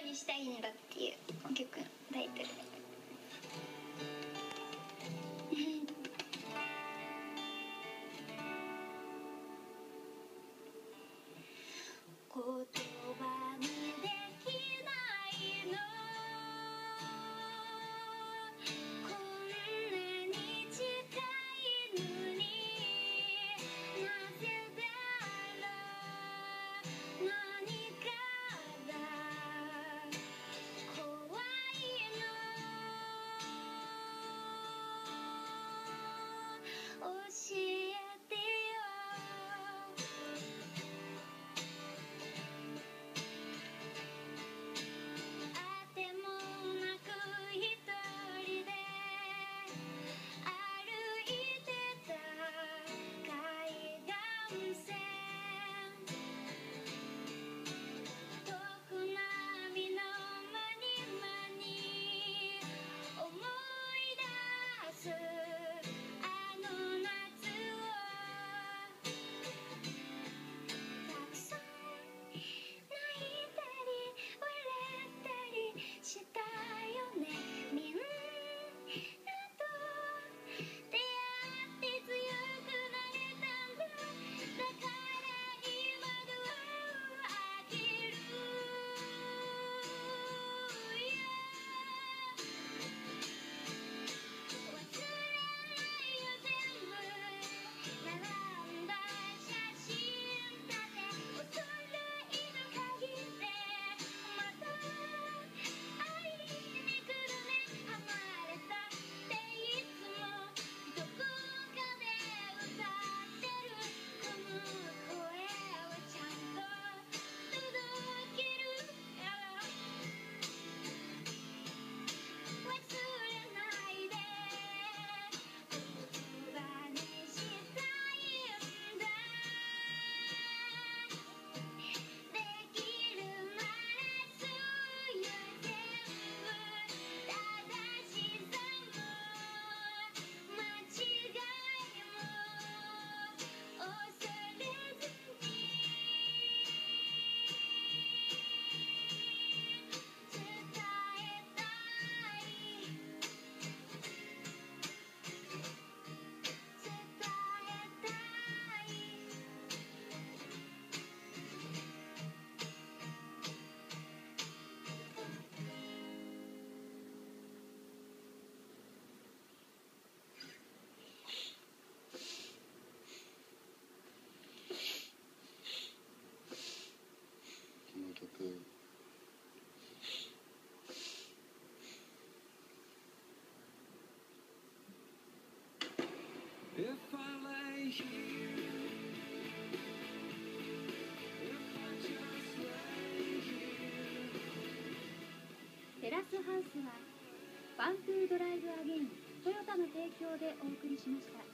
にしたいんだっていう曲のタイトルで。言葉にできないの、こんなに近いのに、なぜだろう、何かが怖いの、教えてよ。あてもなく一人で歩いてた海岸線、遠く波の間に思い出すあの夏を、たくさん泣いたり笑ったりしたよね、みんなと出会って強くなれたんだ、だから今ドアを開けるよ、忘れないよ全部並んだ写真立て、お揃いの鍵でまた会いに来るね、離れたっていつもどこかで歌ってる、この声をちゃんと届けるよ、忘れないで、言葉にしたいんだ、できるならそういう全部、正しさも間違いも恐れずに伝えたい、伝えたい。 この曲テラスハウスはファントゥードライブアゲイントヨタの提供でお送りしました。